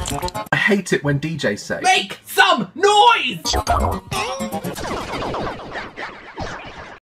I hate it when DJs say, make some noise!